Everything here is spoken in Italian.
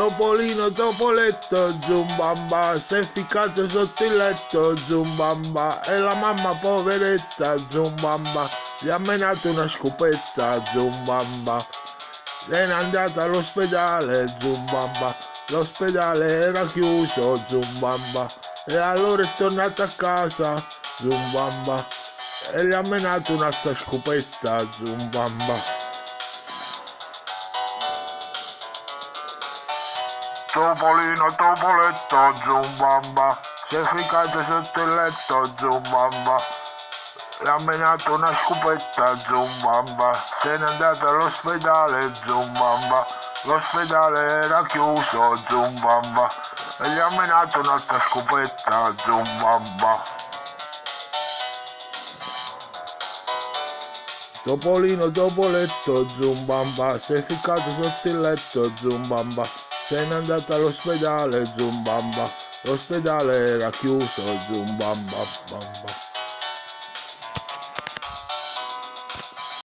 Topolino Topoletto, Zumbamba, si è ficcato sotto il letto, Zumbamba, e la mamma poveretta, Zumbamba, gli ha menato una scopetta, Zumbamba, è andata all'ospedale, Zumbamba, l'ospedale era chiuso, Zumbamba, e allora è tornata a casa, Zumbamba, e gli ha menato un'altra scopetta, Zumbamba. Topolino Topoletto, Zumbamba, si è ficcato sotto il letto, Zumbamba, le ha menato una scopetta, Zumbamba, se n'è andata all'ospedale, Zumbamba, l'ospedale era chiuso, Zumbamba, e gli ha menato un'altra scopetta, Zumbamba. Topolino Topoletto, Zumbamba, si è ficcato sotto il letto, Zumbamba, se n'è andata all'ospedale, Zumbamba, l'ospedale era chiuso, Zumbamba, bamba.